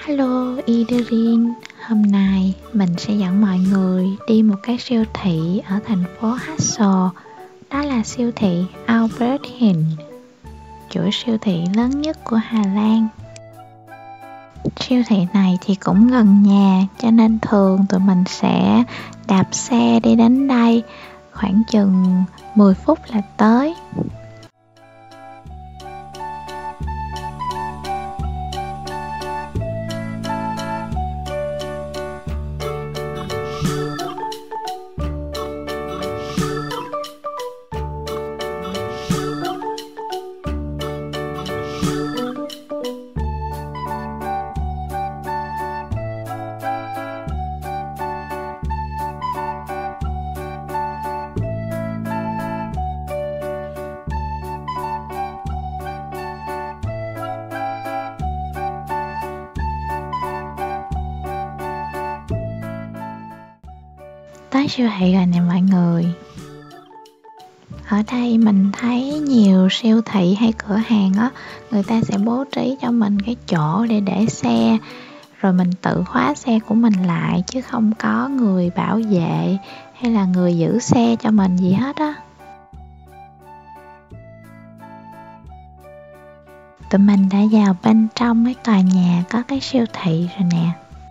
Hello Idrin, hôm nay mình sẽ dẫn mọi người đi một cái siêu thị ở thành phố Hasselt. Đó là siêu thị Albert Heijn, chuỗi siêu thị lớn nhất của Hà Lan. Siêu thị này thì cũng gần nhà, cho nên thường tụi mình sẽ đạp xe đi đến đây, khoảng chừng 10 phút là tới. Tới siêu thị rồi nè mọi người. Ở đây mình thấy nhiều siêu thị hay cửa hàng á, người ta sẽ bố trí cho mình cái chỗ để xe, rồi mình tự khóa xe của mình lại, chứ không có người bảo vệ hay là người giữ xe cho mình gì hết á. Tụi mình đã vào bên trong cái tòa nhà có cái siêu thị rồi nè.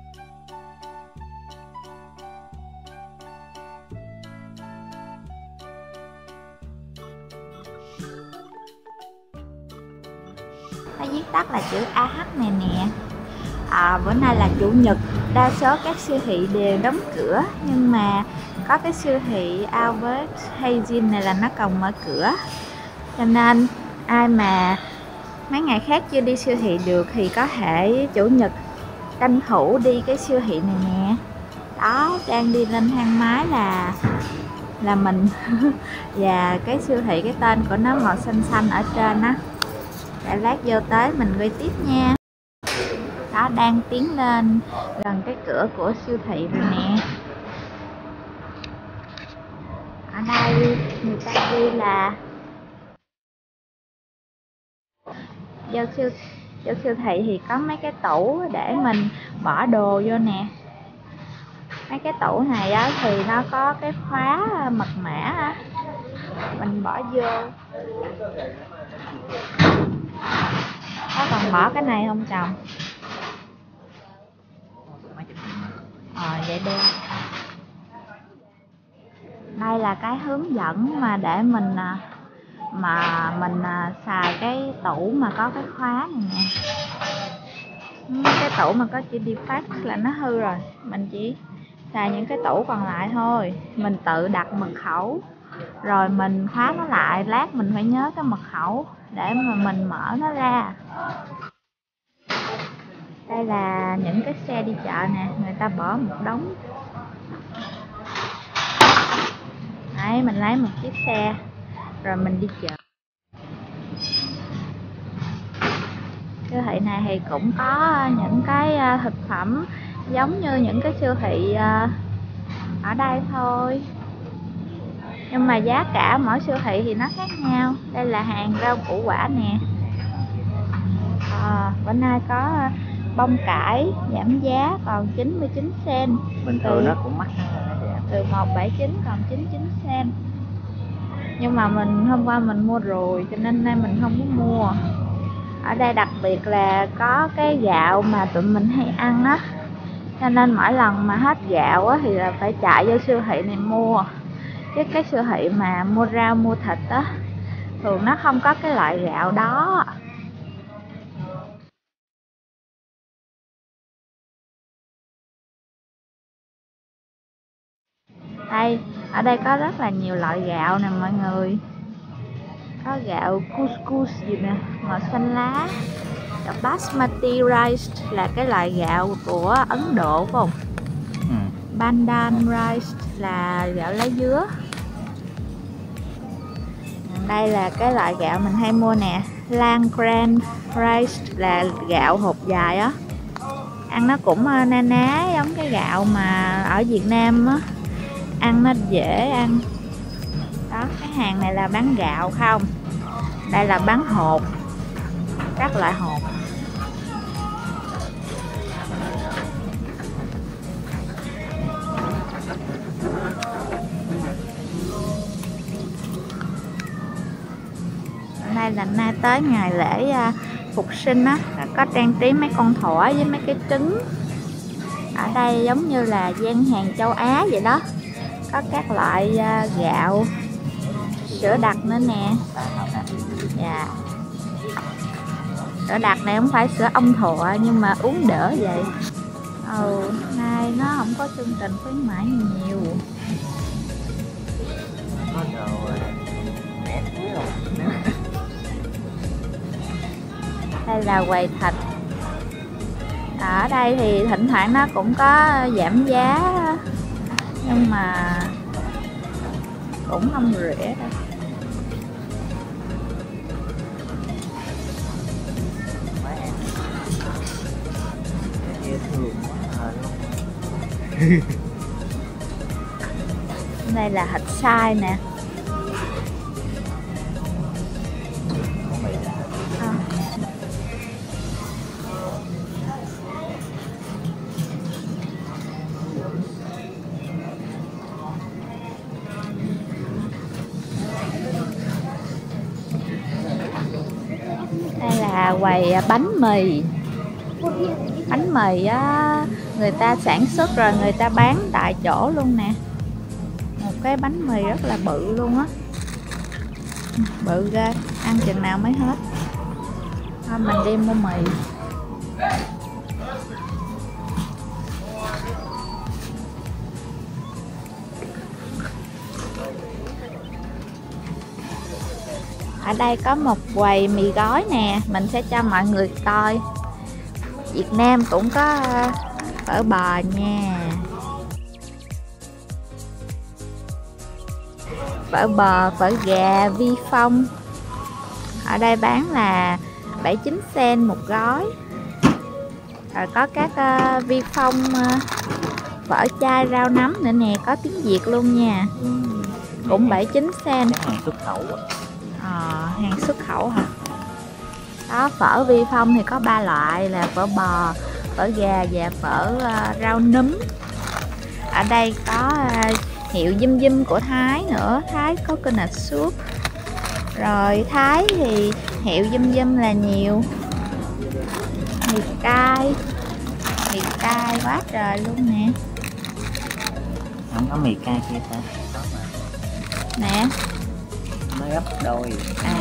Nó viết tắt là chữ AH này nè. Bữa nay là chủ nhật, đa số các siêu thị đều đóng cửa, nhưng mà có cái siêu thị Albert Heijn này là nó còn mở cửa, cho nên ai mà mấy ngày khác chưa đi siêu thị được thì có thể chủ nhật tranh thủ đi cái siêu thị này nè. Đó, đang đi lên thang máy là mình và cái siêu thị, cái tên của nó màu xanh xanh ở trên á. Để lát vô tới mình quay tiếp nha. Đó, đang tiến lên gần cái cửa của siêu thị rồi nè. Ở đây người ta ghi là vô siêu thị thì có mấy cái tủ để mình bỏ đồ vô nè. Mấy cái tủ này á thì nó có cái khóa mật mã á, mình bỏ vô. Có cần bỏ cái này không chồng? Vậy đi. Đây là cái hướng dẫn mà để mình xài cái tủ mà có cái khóa này nè. Cái tủ mà có chữ default là nó hư rồi, mình chỉ xài những cái tủ còn lại thôi. Mình tự đặt mật khẩu rồi mình khóa nó lại, lát mình phải nhớ cái mật khẩu để mà mình mở nó ra. Đây là những cái xe đi chợ nè, người ta bỏ một đống. Đấy, mình lấy một chiếc xe rồi mình đi chợ. Siêu thị này thì cũng có những cái thực phẩm giống như những cái siêu thị ở đây thôi, nhưng mà giá cả mỗi siêu thị thì nó khác nhau. Đây là hàng rau củ quả nè. Bữa nay có bông cải giảm giá còn 99 cent. Bình thường nó cũng mắc, từ 1,79 còn 99 cent. Nhưng mà hôm qua mình mua rồi cho nên nay mình không có mua. Ở đây đặc biệt là có cái gạo mà tụi mình hay ăn á, cho nên mỗi lần mà hết gạo á thì là phải chạy vô siêu thị này mua. Chứ cái siêu thị mà mua rau mua thịt á thường nó không có cái loại gạo đó. Ở đây có rất là nhiều loại gạo nè mọi người. Có gạo couscous gì nè, màu xanh lá. Gạo basmati rice là cái loại gạo của Ấn Độ phải không? Bandan rice là gạo lá dứa. Đây là cái loại gạo mình hay mua nè, Lan Gran rice là gạo hột dài á. Ăn nó cũng na ná giống cái gạo mà ở Việt Nam á, ăn nó dễ ăn. Đó, cái hàng này là bán gạo không, đây là bán hột, các loại hột. là nay tới ngày lễ Phục sinh á, có trang trí mấy con thỏ với mấy cái trứng. Ở đây giống như là gian hàng châu Á vậy đó, có các loại gạo, sữa đặc nữa nè. Dạ. Sữa đặc này không phải sữa ong thọ nhưng mà uống đỡ vậy. Nay nó không có chương trình khuyến mãi nhiều. Đây là quầy thịt. Ở đây thì thỉnh thoảng nó cũng có giảm giá nhưng mà cũng không rẻ đâu. Đây là thịt xay nè. Đây là quầy bánh mì. Bánh mì á, người ta sản xuất rồi người ta bán tại chỗ luôn nè. Một cái bánh mì rất là bự luôn á, bự ghê, ăn chừng nào mới hết. Thôi mình đi mua mì. Ở đây có một quầy mì gói nè, mình sẽ cho mọi người coi. Việt Nam cũng có phở bò nha. Phở bò, phở gà, Vi Phong. Ở đây bán là 79 cent một gói. Rồi có các Vi Phong phở chai rau nấm nữa nè, có tiếng Việt luôn nha. Cũng 79 cent. Hàng xuất khẩu. Hàng xuất khẩu hả? Đó, phở Vi Phong thì có 3 loại là phở bò, phở gà và phở rau nấm. Ở đây có hiệu Zum Zum của Thái nữa, Thái coconut soup. Rồi Thái thì hiệu Zum Zum là nhiều. Mì cay quá trời luôn nè. Không có mì cay kia ta. Nè. Nó gấp đôi.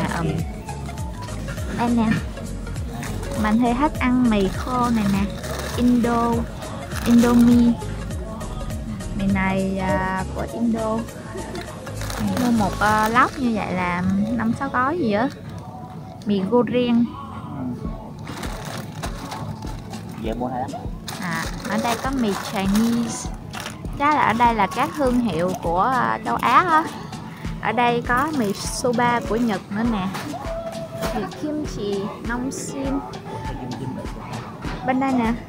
Đây nè. Mình hay thích ăn mì khô này nè. Indomie. Mì này của Indo. Mua một lốc như vậy là 5-6 gói gì á. Mì goreng. Dễ mua hay lắm. Ở đây có mì Chinese. Chắc là ở đây là các thương hiệu của châu Á á. Ở đây có mì soba của Nhật nữa nè. Mì kimchi, nông xiên. Bên đây nè.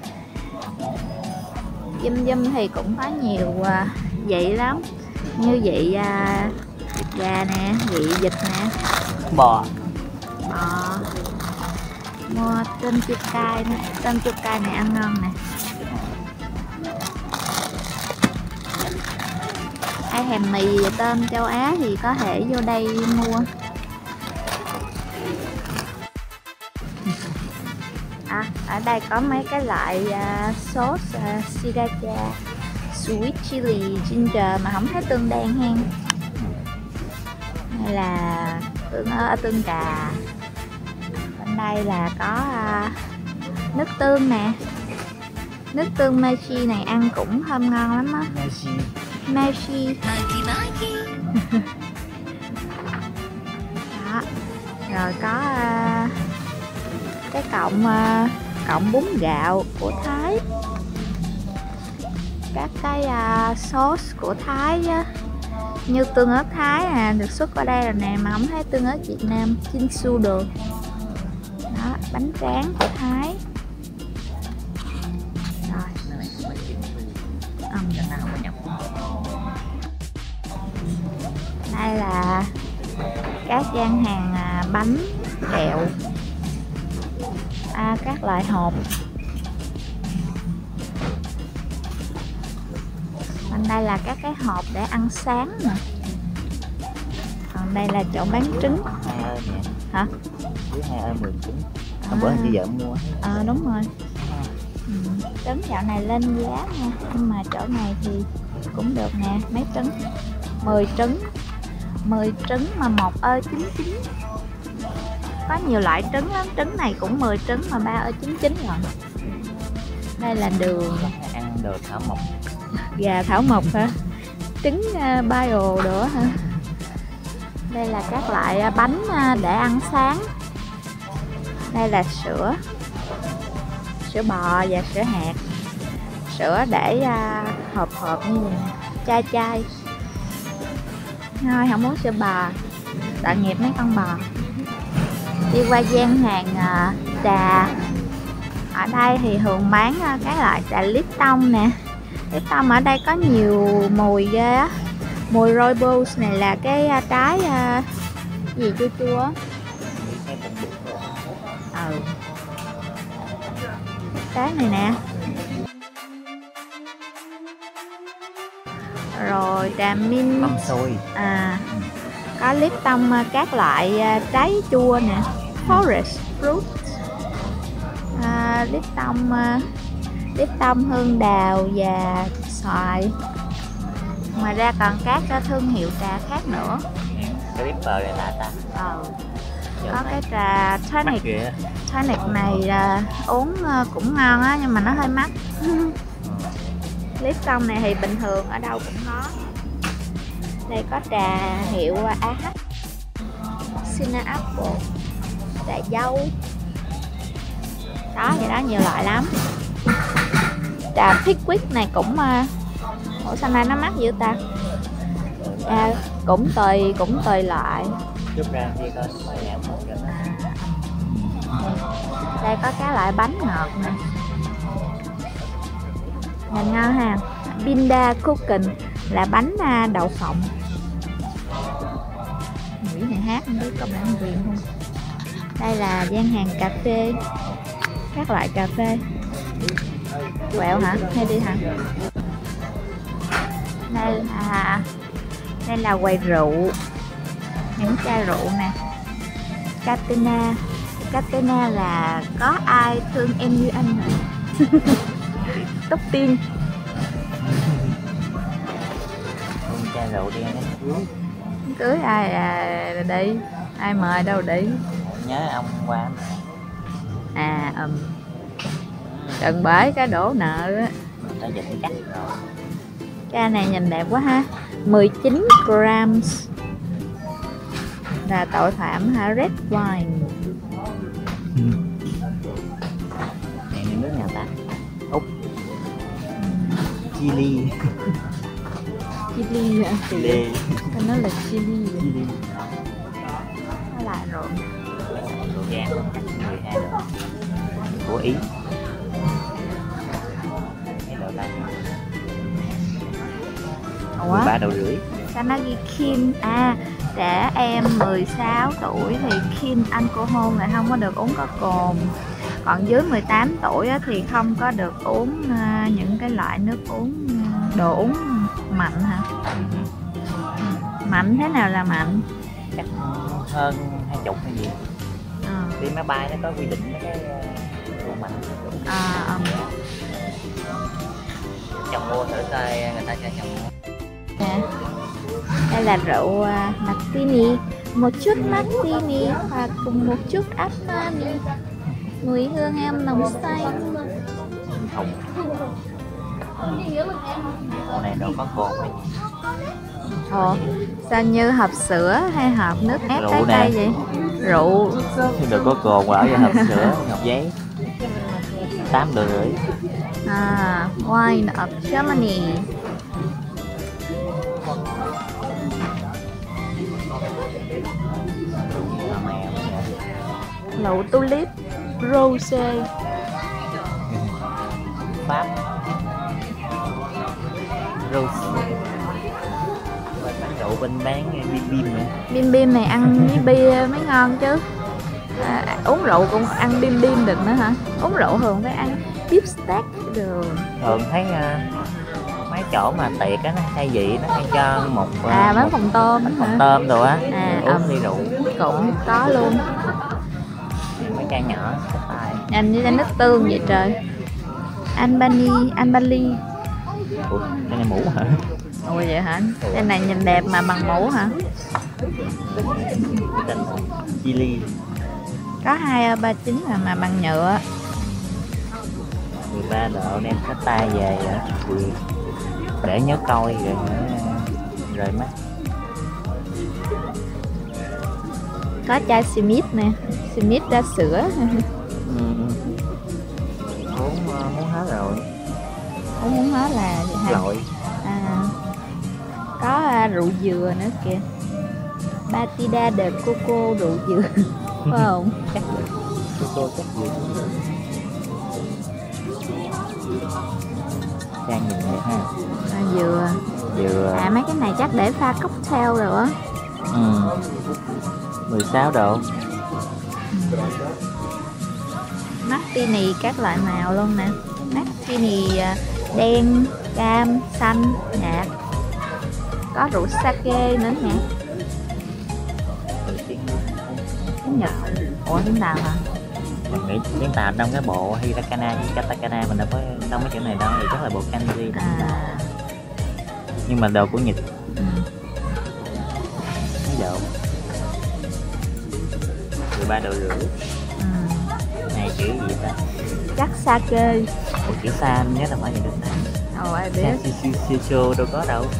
Zum Zum thì cũng có nhiều vị lắm. Như vị gà nè, vị vịt nè. Bò. Mua tôm chua cay nè. Tôm chua cay này ăn ngon nè. Ai thèm mì tôm châu Á thì có thể vô đây mua. Ở đây có mấy cái loại sốt sriracha, sweet chili, ginger mà không thấy tương đen hen. Đây là tương cà. Bên đây là có nước tương nè. Nước tương Meiji này ăn cũng thơm ngon lắm á. Meiji. Đó. Rồi có cái cọng bún gạo của Thái. Các cái sauce của Thái á, như tương ớt Thái nè, được xuất qua đây rồi nè, mà không thấy tương ớt Việt Nam. Chinsu được. Đó, bánh tráng của Thái. Rồi. Đây là các gian hàng bánh, kẹo, các loại hộp. Bên đây là các cái hộp để ăn sáng nè. Còn đây là chỗ bán trứng. Hả? Dưới 2 ơi 10 trứng. Hôm bữa chị vợ mua. Đúng rồi. Trứng dạo này lên giá nha, nhưng mà chỗ này thì cũng được nè. Mấy trứng? 10 trứng. 10 trứng mà 1 ơ 99. Có nhiều loại trứng lắm, trứng này cũng 10 trứng mà 3 ơ 99 rồi. Đây là đường. Ăn đồ thảo mộc. Gà thảo mộc hả? Trứng bio nữa hả? Đây là các loại bánh để ăn sáng. Đây là sữa. Sữa bò và sữa hạt. Sữa để hộp như vậy nè, chai. Thôi không muốn sữa bò, tội nghiệp mấy con bò. Đi qua gian hàng trà. Ở đây thì thường bán cái loại trà Lipton nè. Lipton ở đây có nhiều mùi ghê á. Mùi rooibos này là cái trái gì chua. Trái này nè. Rồi trà mint. Mắm xôi. Có Lipton các loại trái chua nè. Forest fruit. Lipton hương đào và xoài. Ngoài ra còn các thương hiệu trà khác nữa. Cái Ripper này lạ ta. Có cái trà tonic này uống cũng ngon á, nhưng mà nó hơi mắc. Lipton này thì bình thường ở đâu cũng có. Đây có trà hiệu AH, Cinnamon, trà dâu. Đó, vậy đó, nhiều loại lắm. Trà Pickwick này cũng ủa sao nay nó mắc dữ ta? Cũng tùy loại. Chút ra kia coi phải giảm một cho nó. Đây có các loại bánh ngọt nè. Nhìn ngon ha. Binda Cooking là bánh đậu phộng. Nghĩ này hát không biết có bản quyền không. Đây là gian hàng cà phê. Các loại cà phê. Quẹo hả? Hay đi hả? Đây là quầy rượu. Những chai rượu nè. Catena là có ai thương em như anh hả? Tóc tiên. Chai rượu đi ăn Cưới ai đi? Ai mời đâu đi? Nhớ ông qua. Đừng bởi cái đổ nợ á. Đã dịch cắt rồi. Cái này nhìn đẹp quá ha. 19 grams. Là tội phạm hả? Red wine. Này nước nào ta? Úc. Chili. Chili hả? Chili. Cái nó là chili. Nó lại rồi. Đồ gan 12 độ. Của Ý. Cái đồ ta. Ủa? 13 độ rưỡi. Sao nó ghi kin? Trẻ em 16 tuổi thì kin alcohol là không có được uống có cồn. Còn dưới 18 tuổi thì không có được uống những cái loại nước uống, đồ uống mạnh hả? Mạnh thế nào là mạnh? Chắc hơn 20 hay gì. Đi máy bay nó có quy định mấy cái đồ mạnh. Chồng mua thử coi người ta cho chồng mua. Đây là rượu martini. Một chút martini và cùng một chút Armani. Mùi hương em nồng say. Thùng. Con này đâu có cồn hay gì. Sao như hộp sữa hay hộp nước ép trái cây vậy? Rượu. Thì đừng có cồn vào ở hộp sữa, hộp giấy. 8 độ rưỡi. Wine of Germany. Lựu tulip rosé. Pháp. Rosé. Bán rượu bên bán bim bim nữa. Bim bim này ăn với bia mới ngon chứ. Uống rượu cũng ăn bim bim được nữa hả? Uống rượu thường phải ăn beef steak được. Thường thấy mấy chỗ mà tiệc á, nó hay vị nó hay cho một bán phòng tôm, phòng tôm đồ á, uống ly rượu cũng có luôn. can nhỏ cái tay. Nhìn như nước tương vậy trời. Albany. Ủa, cái này mũ hả? Ủa vậy hả? Cái này nhìn đẹp mà bằng mũ hả? Chili. Có 239 mà bằng nhựa. 13 độ đem cái tay về rồi. Để nhớ coi rồi mắt. Có chai Smith nè, Smith ra sữa. Muốn hết rồi. Muốn hết là gì hả? Lội. Có rượu dừa nữa kìa. Batida de Coco rượu dừa. Phải không? Chắc Coco chắc dừa. Trang nhìn đẹp ha. Dừa. Mấy cái này chắc để pha cocktail rồi á. 16 độ. Martini các loại màu luôn nè. Martini đen, cam, xanh, nhạt. Có rượu sake nữa nè. Tiếng Nhật. Ủa tiếng Tàu hả? Mình nghĩ tiếng Tàu trong cái bộ Hiragana với Katakana mình đâu có trong mấy chỗ này đâu, thì chắc là bộ kanji. Nhưng mà đồ của Nhật. Mấy độ 13 độ rưỡi. Này chữ gì ta? Chắc sake. Ủa chữ sa nhớ là phải gì được ta? Ai biết. Shicho đâu có đâu.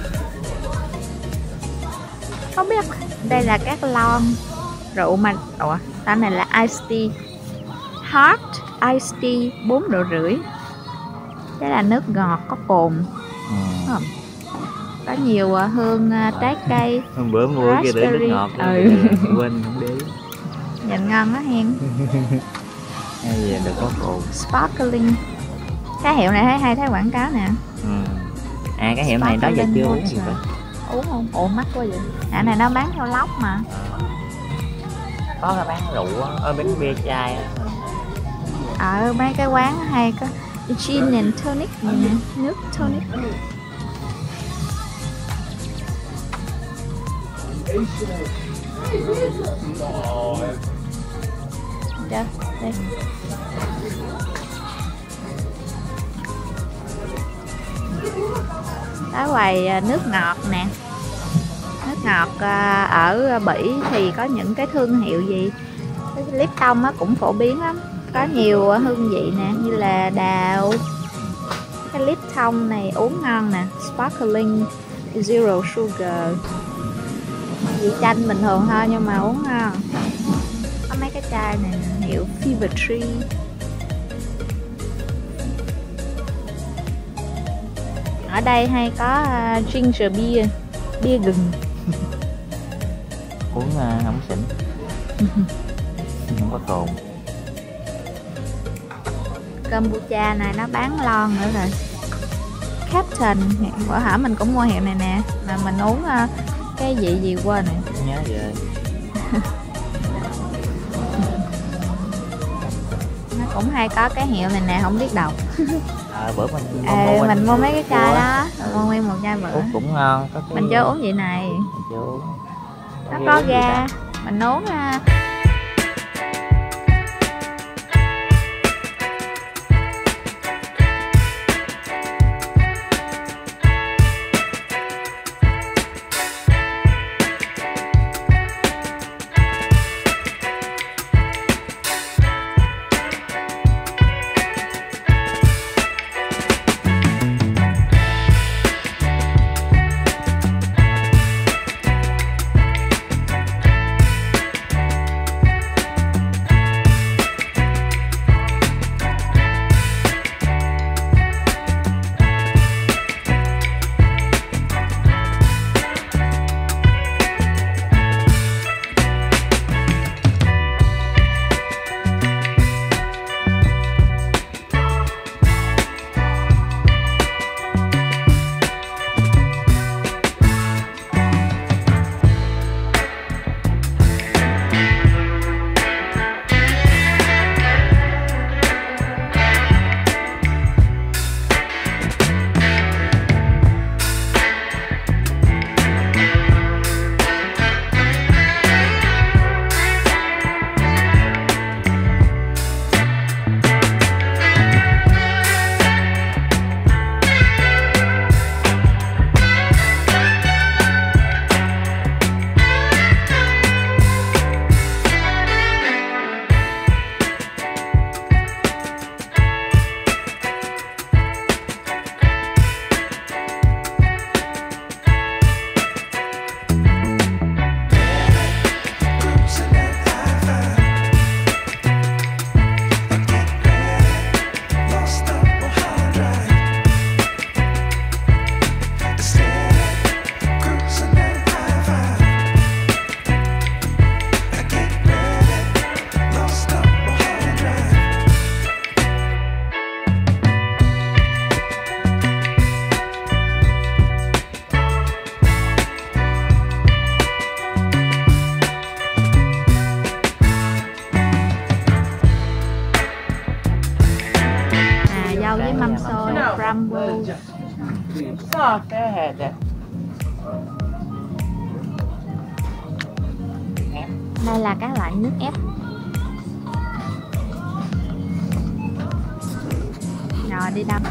Không biết. Đây là các lon rượu mà. Ủa cái này là iced tea. Hot iced tea 4 độ rưỡi. Đây là nước ngọt có cồn. Không? Có nhiều hương trái cây. Hôm bữa mua kia để nước ngọt. Quên không để. Nhìn ngon đó hen. Hay gì được có cồn. Sparkling. Cái hiệu này thấy quảng cáo nè. Cái hiệu này đó giờ chưa uống gì vậy? Uống không? Ủa mắc quá vậy. Này nó bán theo lốc mà. Có cái bán rượu á, bán bia chai á. Ở mấy cái quán hay có gin and tonic gì nè, nước tonic. Đó, đây. Đó quầy nước ngọt nè. Nước ngọt ở Bỉ thì có những cái thương hiệu gì? Cái Lipton á cũng phổ biến lắm. Có nhiều hương vị nè, như là đào. Cái Lipton này uống ngon nè, Sparkling Zero Sugar. Vị chanh bình thường thôi nhưng mà uống ngon. Có mấy cái chai này hiệu Fever Tree. Ở đây hay có ginger beer, bia gừng. Uống không xỉn. Không có cồn. Kombucha này nó bán lon nữa rồi. Captain, bữa hả mình cũng mua hiệu này nè, mà mình uống cái gì quên nè. Nhớ rồi. Nó cũng hay có cái hiệu này nè, không biết đọc. Bữa mình mua mấy cái chai đó, mua nguyên một chai bữa. Uống cũng ngon. Mình chưa uống vậy này. Nó có ga, mình uống rau với mâm xôi, crumble. Đây là các loại nước ép. Rồi đi đâm.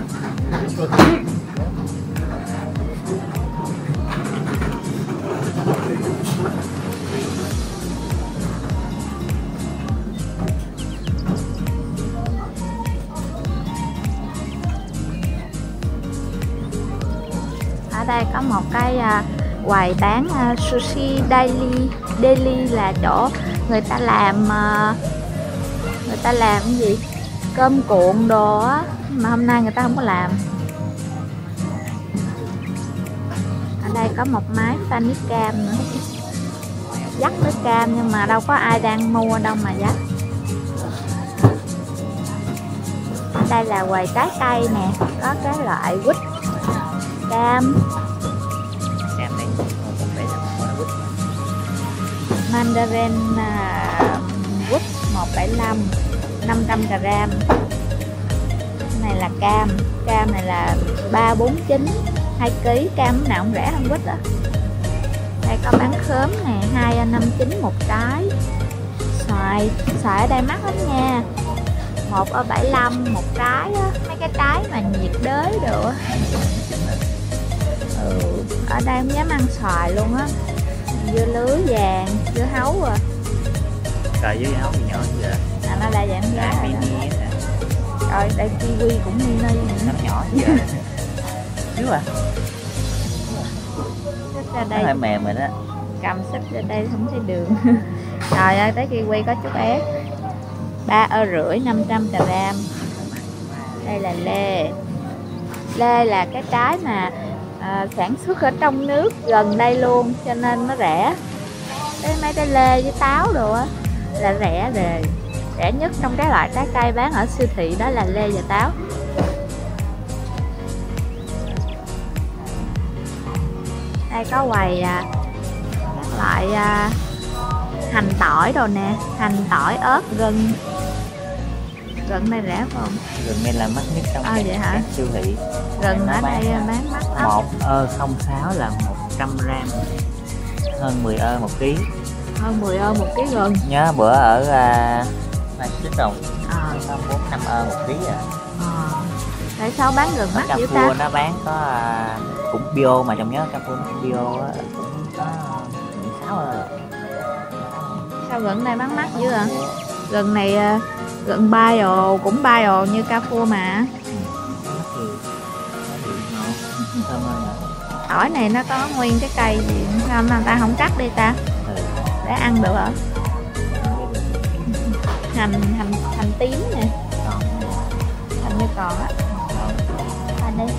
Ở đây có một cái quầy bán sushi daily. Daily là chỗ người ta làm cái gì cơm cuộn đồ á, mà hôm nay người ta không có làm. Ở đây có một máy pha nước cam nữa, dắt nước cam nhưng mà đâu có ai đang mua đâu mà dắt. Ở đây là quầy trái cây nè, có cái loại quýt, cam, mandarin quýt 175 500g. Này là cam, cam này là 349 2 kg, cam nào cũng rẻ hơn quýt à. Đây có bán khóm nè, 2,59 một trái. Xoài ở đây mắc lắm nha, 1,75 một trái á, mấy cái trái mà nhiệt đới đồ á. Ở đây không dám ăn xoài luôn á. Dưa lưới vàng, dưa hấu à. Trời, dưa hấu thì nhỏ như vậy. Nó đa dạng giá rồi đó. Rồi đây kiwi cũng mini. Nó nhỏ như vậy. Chứ à. Xích ra đây. Nó hơi mềm rồi đó. Cầm xích ra đây không thấy đường. Trời ơi, tới kiwi có chút ép. 3,5 500g. Đây là lê. Lê là cái trái mà sản xuất ở trong nước gần đây luôn cho nên nó rẻ. Mấy cái lê với táo đồ á là rẻ rồi. Rẻ nhất trong cái loại trái cây bán ở siêu thị đó là lê và táo. Đây có quầy các loại hành tỏi đồ nè, hành tỏi, ớt, gừng. Gừng này rẻ không? Gừng này là mắc nhất trong các siêu thị. Gừng ở đây bán mắc lắm. 1,06 là 100g, hơn 10 ơ 1 kg. Hơn 10 ơ 1 kg gừng. Nhớ bữa ở Xích Đồng 4-5 ơ 1 kg à. Tại sao bán gừng mắc dữ ta? Cà nó bán có cũng bio mà trong nhớ cà phua bio á, cũng có 16 ơ. Sao gừng này bán mắc dữ à? Gừng này gừng bio cũng bio như cà phua mà. Tỏi này nó có nguyên cái cây gì không mà ta không cắt đi ta để ăn được hả? Hành tím nè, hình như còn á. Đây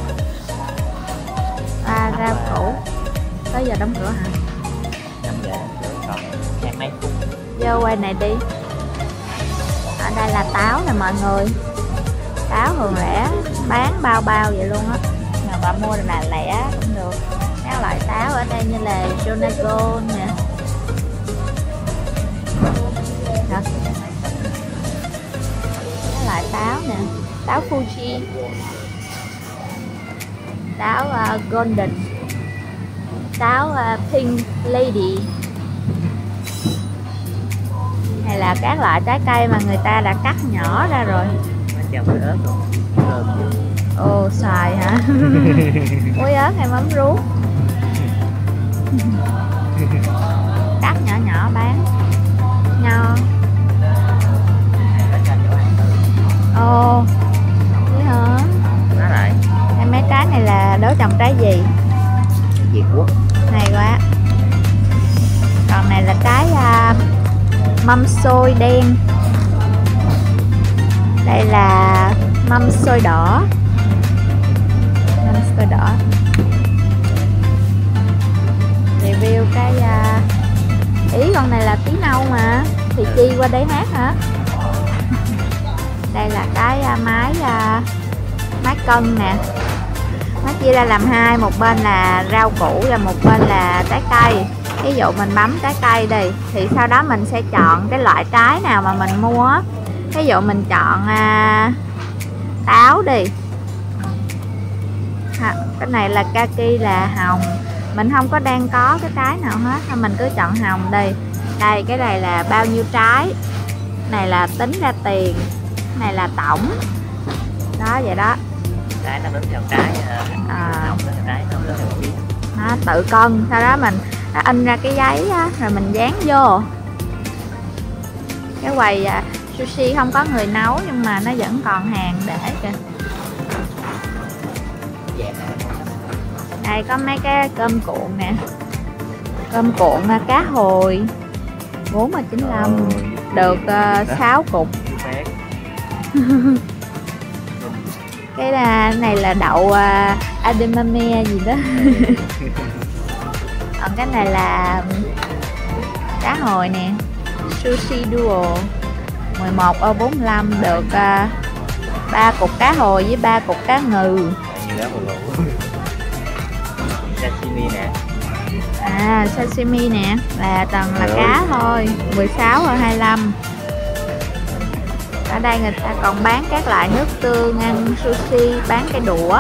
rau củ. Tới giờ đóng cửa hả? 5 giờ còn 20 mấy phút. Vô quay này đi. Ở đây là táo nè mọi người. Táo thường rẻ, bán bao vậy luôn á. Mà bà mua là lẻ cũng được. Các loại táo ở đây như là Jonagon nè. Các loại táo nè, táo Fuji, táo Golden, táo Pink Lady. Hay là các loại trái cây mà người ta đã cắt nhỏ ra rồi. Ớt rồi. Ồ, xoài hả? Muối ớt hay mắm ruốc. Cắt nhỏ bán. Nho. Ồ, vậy hả? Nó lại. Hay mấy trái này là đố trồng trái gì? Việt Quốc. Hay quá. Còn này là trái mâm xôi đen. Đây là mâm xôi đỏ. Mâm xôi đỏ. Review cái ý con này là tí nâu mà thì chi qua đây hát hả? Đây là cái máy cân nè. Nó chia ra làm hai, một bên là rau củ và một bên là trái cây. Ví dụ mình bấm trái cây đi thì sau đó mình sẽ chọn cái loại trái nào mà mình mua. Ví dụ mình chọn táo đi Cái này là kaki là hồng. Mình không có đang có cái trái nào hết, thôi mình cứ chọn hồng đi. Đây, cái này là bao nhiêu trái, này là tính ra tiền, này là tổng. Đó, vậy đó. Trái nó tính theo trái, hồng tính theo trái, không tính theo viên. Đó, tự cân, sau đó mình in ra cái giấy á, rồi mình dán vô. Cái quầy sushi không có người nấu nhưng mà nó vẫn còn hàng để kìa. Đây có mấy cái cơm cuộn nè. Cơm cuộn cá hồi 4,95, được 6 cục. Cái này là đậu edamame gì đó. Còn cái này là cá hồi nè, sushi duo 11,45, được 3 cục cá hồi với 3 cục cá ngừ. Sashimi nè. Sashimi nè, là toàn là cá thôi, 16,25. Ở đây người ta còn bán các loại nước tương ăn sushi, bán cái đũa.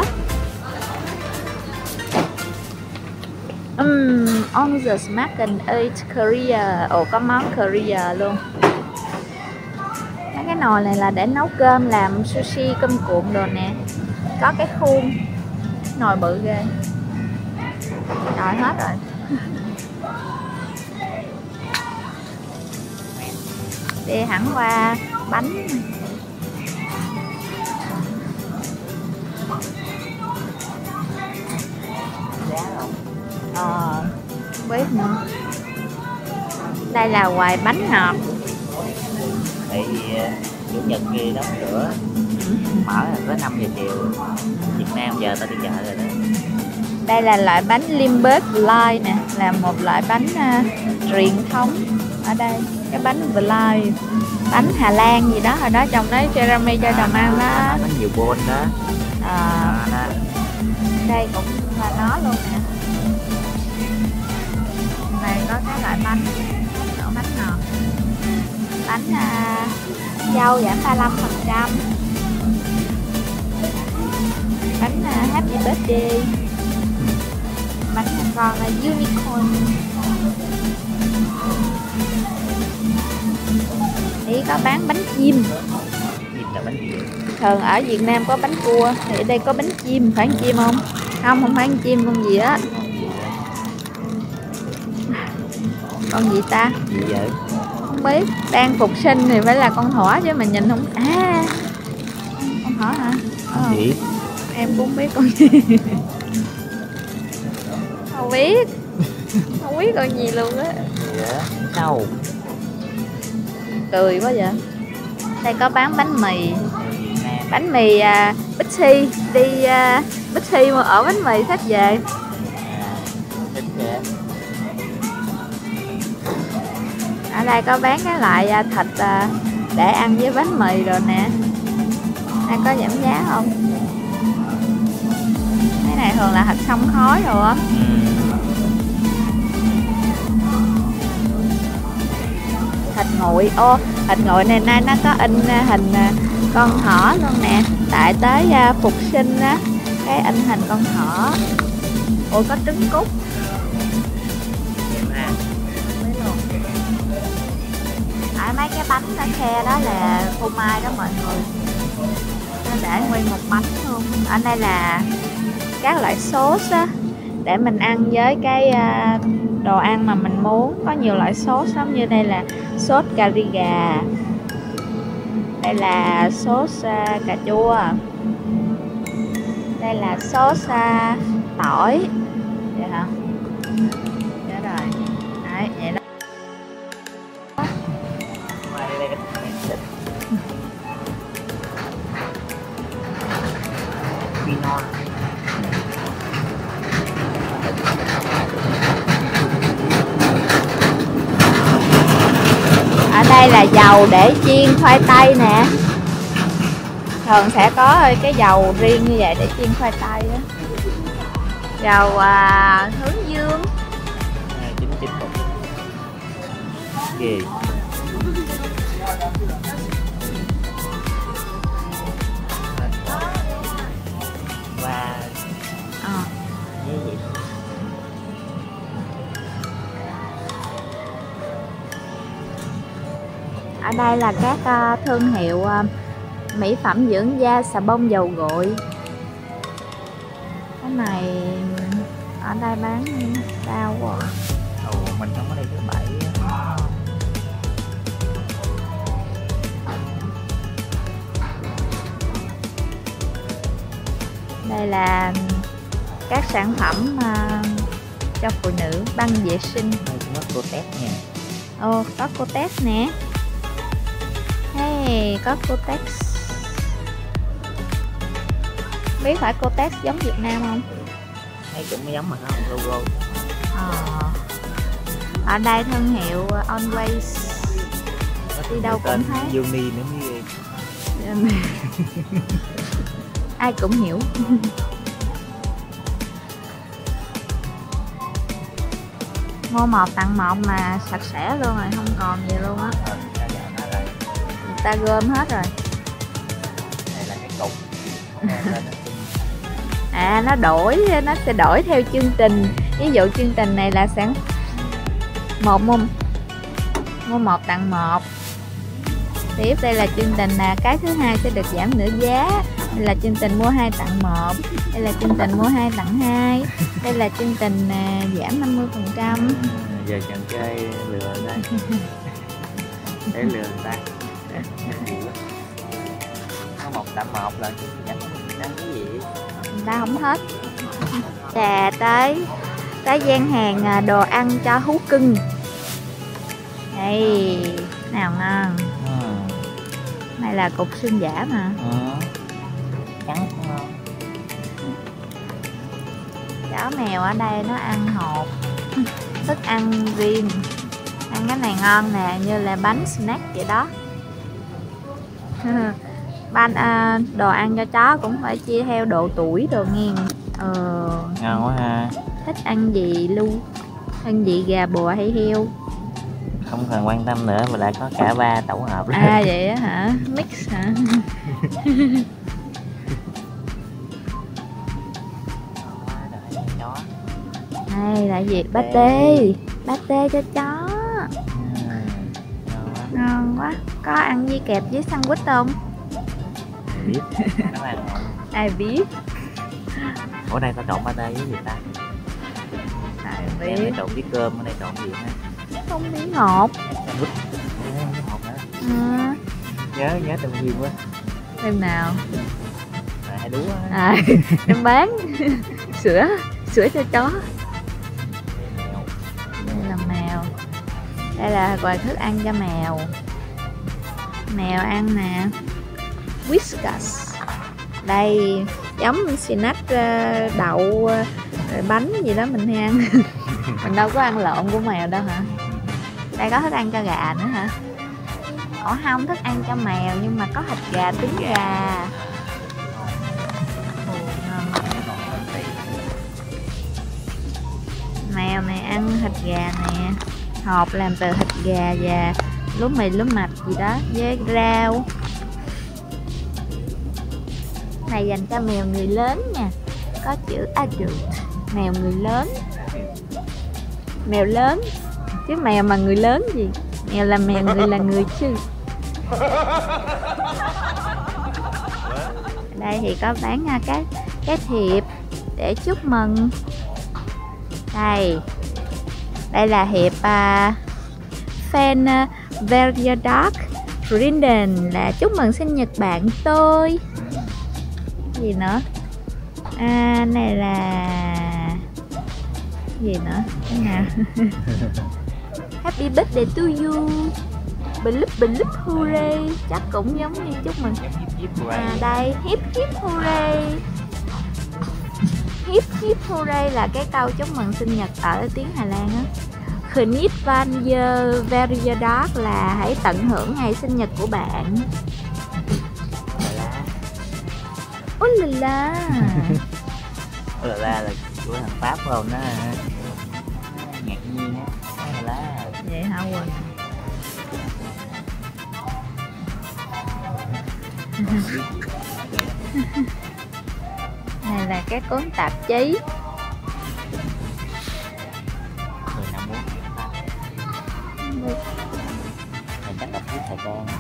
On the market eat Korea. Ồ, có món Korea luôn. Mấy cái nồi này là để nấu cơm, làm sushi, cơm cuộn đồ nè. Có cái khuôn. Nồi bự ghê. Rồi hết rồi. Đi hẳn qua bánh. Không biết nữa. Đây là quầy bánh ngọt. Tại vì chủ nhật kia đóng cửa, mở là tới 5 giờ chiều. Việt Nam giờ ta đi chợ rồi đó. Đây là loại bánh Limburg Vlaai nè, là một loại bánh truyền thống ở đây. Cái bánh Vlaai, bánh Hà Lan gì đó, hồi đó chồng đấy Jeremy cho chồng ăn đó. Bánh nhiều bôn đó. Đó. Đây cũng là nó luôn nè. Này có cái loại bánh ngọt, bánh dâu giảm 35%, bánh Happy Birthday, bánh còn là Unicorn. Thì có bán bánh chim. Là bánh gì? Thường ở Việt Nam có bánh cua, thì ở đây có bánh chim, phải chim không? Không phải chim, con gì á? Con gì ta? Gì vậy? Không biết, đang phục sinh thì phải là con thỏ chứ mình nhìn không. Con thỏ hả? Gì? Em cũng không biết con gì. Không biết con gì luôn á. Sao? Cười quá vậy. Đây có bán bánh mì. Bánh mì Bixi. Đi Bixi mà ở bánh mì xách về. Ở đây có bán cái loại thịt để ăn với bánh mì rồi nè. Đây có giảm giá không? Cái này thường là thịt xông khói rồi á. Thịt nguội. Thịt nguội này nay nó có in hình con thỏ luôn nè. Tại tới phục sinh á, cái in hình con thỏ. Ôi có trứng cút. Tại mấy cái bánh ở xe đó là phô mai đó mọi người. Nó để nguyên một bánh luôn. Ở đây là các loại sốt á, để mình ăn với cái đồ ăn mà mình muốn. Có nhiều loại sốt lắm, như đây là sốt cà ri gà, đây là sốt cà chua, đây là sốt tỏi. Vậy hả? Dạ rồi. Đấy, vậy đó. Ở đây là dầu để chiên khoai tây nè. Thường sẽ có cái dầu riêng như vậy để chiên khoai tây á. Dầu hướng dương. 99 ghê. Và Ở đây là các thương hiệu mỹ phẩm dưỡng da, xà bông, dầu gội. Cái này ở đây bán cao quá. Mình không có đây thứ bảy. Đây là các sản phẩm cho phụ nữ, băng vệ sinh. Đây cũng có Kotex nha. Ồ, có Kotex nè. Hey, có Kotex. Biết phải Kotex giống Việt Nam không? Thấy cũng giống mà không logo. Ở đây thương hiệu Always. Đi đâu cũng thấy. Uni nữa mới ai cũng hiểu. Mua 1 tặng 1 mà sạch sẽ luôn rồi, không còn gì luôn á. Người ta gom hết rồi. Đây là cái cục. Nó sẽ đổi theo chương trình. Ví dụ chương trình này là sẽ mua 1 tặng 1. Tiếp đây là chương trình là cái thứ hai sẽ được giảm nửa giá. Đây là chương trình mua 2 tặng 1. Đây là chương trình mua 2 tặng 2. Đây là chương trình giảm 50%. Giờ chàng chơi lừa đây. Để lừa người ta. Có 1 tặng 1 là chứ chẳng cái gì. Người ta không hết. Chà, tới gian hàng đồ ăn cho thú cưng. Đây, nào ngon. Này là cục xương giả mà. Trắng cũng ngon. Chó mèo ở đây nó ăn hột. Thức ăn riêng. Ăn cái này ngon nè, như là bánh snack vậy đó. Đồ ăn cho chó cũng phải chia theo độ tuổi đồ nghe. Ngon quá ha. Thích ăn gì luôn. Ăn gì gà, bò hay heo. Không cần quan tâm nữa mà đã có cả 3 tổ hợp rồi. Vậy á hả? Mix hả? Đây là gì? Pate cho chó. Ngon quá. Có ăn với kẹp với sandwich không? Biết. Nó ăn không? Ai biết. Ở đây có trộn pate với gì ta? Ai Đây biết. trộn với cơm, ở đây trộn gì ha? Không biết ngọt. Nhớ tên phim quá. Phim nào? Hai đứa á. Em bán sữa cho chó. Đây là mèo. Đây là quà thức ăn cho mèo. Mèo ăn nè. Whiskas. Đây giống snack đậu bánh gì đó mình hay ăn. Mình đâu có ăn lộn của mèo đâu hả? Đây có thức ăn cho gà nữa hả? Ủa không, thức ăn cho mèo nhưng mà có thịt gà, trứng gà. Mèo này ăn thịt gà nè. Hộp làm từ thịt gà và lúa mì, lúa mạch gì đó với rau. Này dành cho mèo người lớn nha. Có chữ adult. Mèo người lớn. Mèo lớn. Chứ mèo mà người lớn gì. Mèo là mèo, người là người chứ. Đây thì có bán cái thiệp để chúc mừng. Đây là thiệp fan Verjadag Rinden là chúc mừng sinh nhật bạn tôi. Gì nữa? Này là gì nữa? Cái nào? Happy birthday to you. Blip hooray. Chắc cũng giống như chúc mừng. Đây hip hip hooray. Hip hip hooray là cái câu chúc mừng sinh nhật ở tiếng Hà Lan á. Geniet van je verjaardag là hãy tận hưởng ngày sinh nhật của bạn. Ôi là la. Ôi là của thằng Pháp không đó. Ngạc nhiên á. Vậy hả Quỳnh? Này là cái cuốn tạp chí. Người nào muốn này chắc là viết thời trang.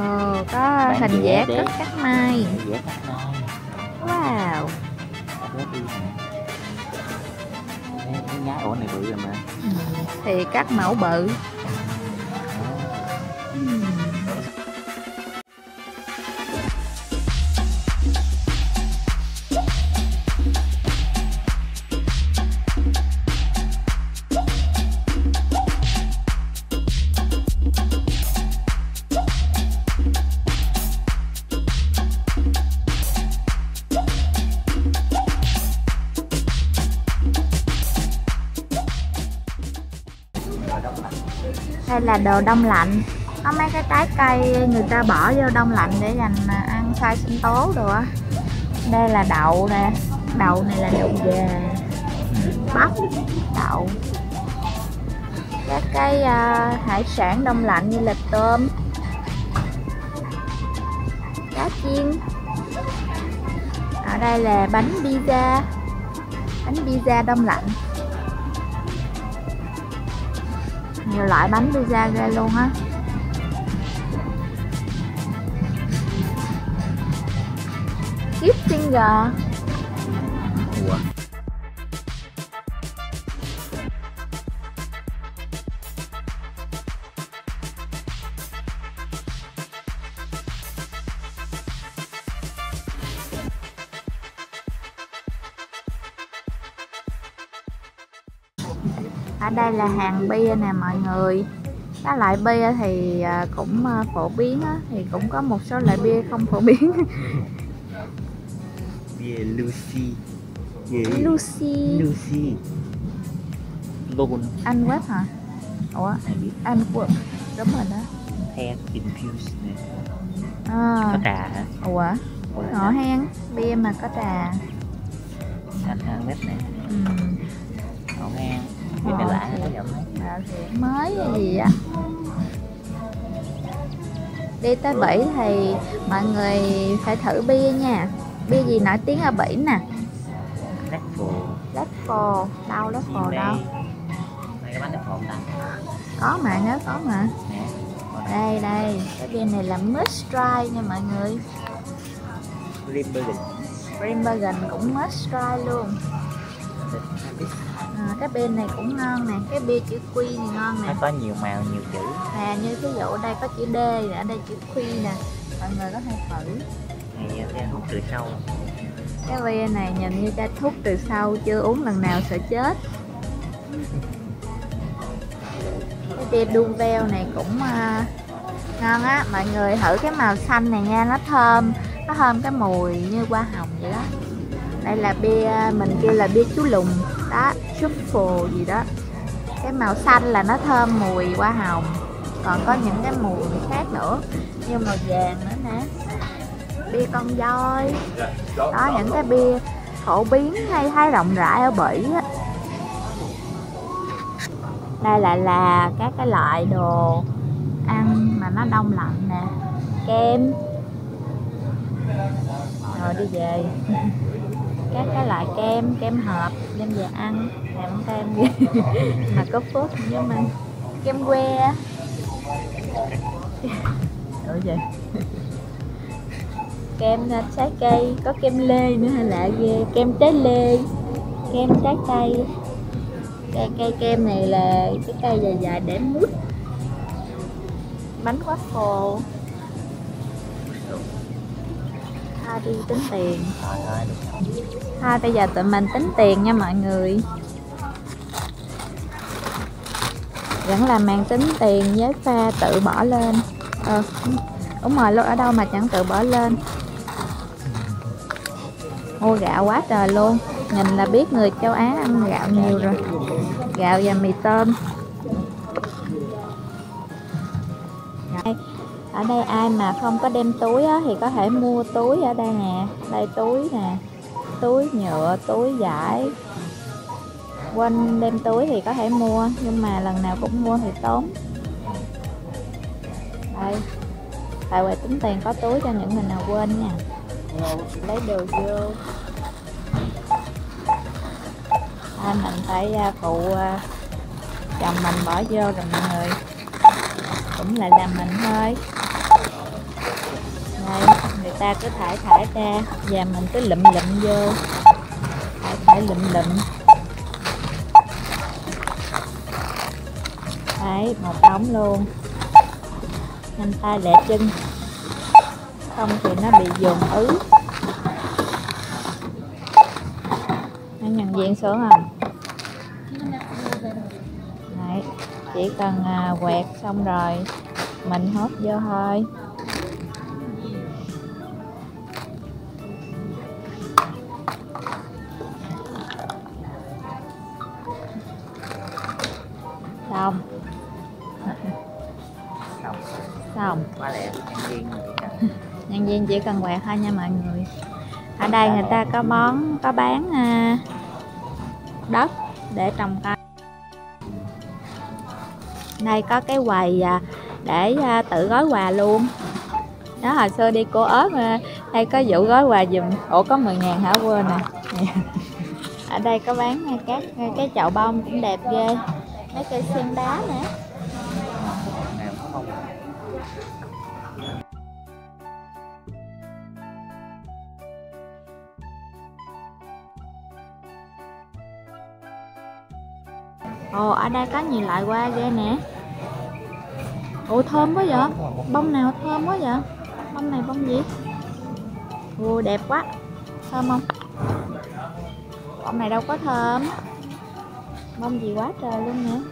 Có Bản hình vẽ vẽ để- cất cắt may. Vẽ cắt mai. Wow. Bớt đi nè. Cái nhái ổ này bự rồi mà. Thì cắt mẫu bự. Đây là đồ đông lạnh. Có mấy cái trái cây người ta bỏ vô đông lạnh để dành ăn xay sinh tố đồ á. Đây là đậu nè. Đậu này là đậu gà, bắp, đậu. Các cái hải sản đông lạnh như là tôm, cá chiên. Ở đây là bánh pizza. Bánh pizza đông lạnh. Nhiều loại bánh pizza ghê luôn á. Kissinger. Ủa. Ở đây là hàng bia nè mọi người. Các loại bia thì cũng phổ biến á, thì cũng có một số loại bia không phổ biến. Bia Lucy. Lucy. Lucy. Luôn. Anh Web hả? Ủa, Ai biết. anh Web. Đúng rồi đó. Head infused nè. À, Có trà hả? ủa, ngõ hang. Bia mà có trà. Xanh hơn mét nè. Ngõ hang. Bia này lạ nó giọng đấy. Mới hay gì á. Đi tới Bỉ thì mọi người phải thử bia nha. Bia gì nổi tiếng ở Bỉ nè? Leffe. Đâu Leffe đâu? Đây cái bánh Leffe ta. Có mà, nếu có mà. Nè. Đây, cái bia này là must try nha mọi người. Rimbergen cũng must try luôn. Cái bia này cũng ngon nè, cái bia chữ Q này ngon nè. Nó có nhiều màu, nhiều chữ. Nè, như ví dụ ở đây có chữ D, ở đây chữ Q nè. Mọi người có thể thử. Này ra hút từ sâu. Cái bia này nhìn như chai thuốc từ sau, chưa uống lần nào sợ chết. Cái bia Duvel này cũng ngon á, mọi người thử cái màu xanh này nha, nó thơm cái mùi như hoa hồng vậy đó. Đây là bia mình kêu là bia chú lùn đó, truffle gì đó. Cái màu xanh là nó thơm mùi hoa hồng, còn có những cái mùi khác nữa như màu vàng nữa nè. Bia con voi đó, những cái bia phổ biến hay thấy rộng rãi ở Bỉ á. Đây lại là các cái loại đồ ăn mà nó đông lạnh nè, kem rồi đi về. Các cái loại kem hộp đem về ăn, kem gì mà có phốt nhưng mà kem que ủa vậy. Kem trái cây, có kem lê nữa hay lạ ghê, kem trái lê, kem trái cây. Cây kem này là cái cây dài dài để mút. Bánh waffle. Thôi đi tính tiền. Thôi bây giờ tụi mình tính tiền nha mọi người. Vẫn là màn tính tiền với pha tự bỏ lên. Đúng rồi, lúc ở đâu mà chẳng tự bỏ lên. Mua gạo quá trời luôn. Nhìn là biết người châu Á ăn gạo nhiều rồi. Gạo và mì tôm. Ở đây ai mà không có đem túi á, thì có thể mua túi ở đây nè. Đây túi nè, túi nhựa, túi vải. Quên đem túi thì có thể mua, nhưng mà lần nào cũng mua thì tốn. Đây, tại quầy tính tiền có túi cho những người nào quên nha. Lấy đồ vô. Mình phải phụ chồng mình bỏ vô rồi mọi người. Cũng lại làm mình thôi. Đây, người ta cứ thải ra và mình cứ lụm vô, thải lụm. Đấy, một đống luôn, nhanh tay lẹ chân, không thì nó bị dồn ứ. Nó nhận diện xuống không? Đấy, chỉ cần quẹt xong rồi mình hốt vô thôi. Xong quá lẹ. nhân viên chỉ cần quẹt thôi nha mọi người. Ở đây người ta có bán đất để trồng cây. Đây có cái quầy để tự gói quà luôn đó. Hồi xưa đi cô ớt đây có vụ gói quà dùm. Ủa có 10.000 hả, quên nè. Ở đây có bán các cái chậu bông cũng đẹp ghê, mấy cây sen đá nữa. Ồ, ở đây có nhiều loại hoa ghê nè. Ồ, thơm quá vậy. Bông nào thơm quá vậy? Bông này bông gì? Ồ, đẹp quá. Thơm không? Bông này đâu có thơm. Bông gì quá trời luôn nè.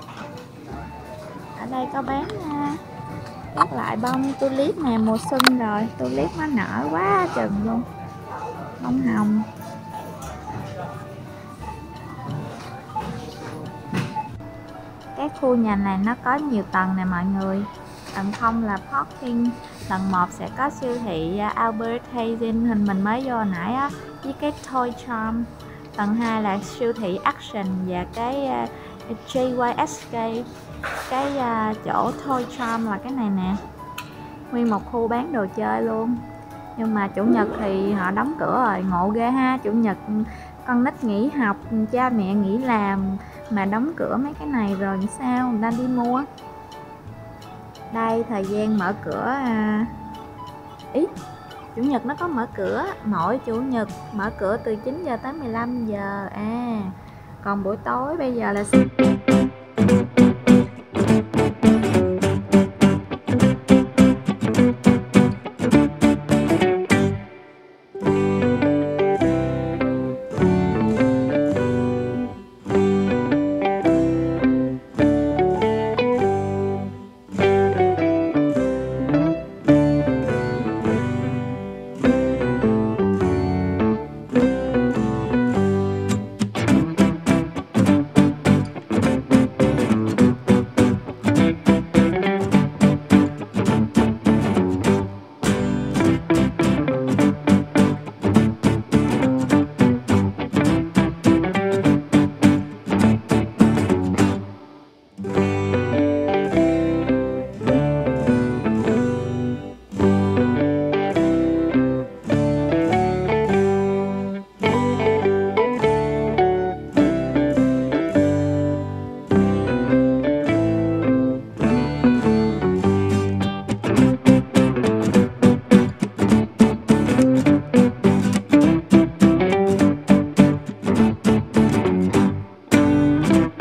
Ở đây có bán các loại bông tulip nè, mùa xuân rồi. Tulip nó nở quá chừng luôn. Bông hồng. Cái khu nhà này nó có nhiều tầng nè mọi người. Tầng 0 là parking, tầng 1 sẽ có siêu thị Albert Heijn hình mình mới vô nãy á, với cái Toy Charm. Tầng 2 là siêu thị Action và cái JYSK. Cái chỗ Toy Charm là cái này nè. Nguyên một khu bán đồ chơi luôn. Nhưng mà chủ nhật thì họ đóng cửa rồi, ngộ ghê ha. Chủ nhật con nít nghỉ học, cha mẹ nghỉ làm mà đóng cửa mấy cái này rồi sao người ta đi mua. Đây thời gian mở cửa ít. Chủ nhật nó có mở cửa, mỗi chủ nhật mở cửa từ 9 giờ tới 15 giờ. Còn buổi tối bây giờ là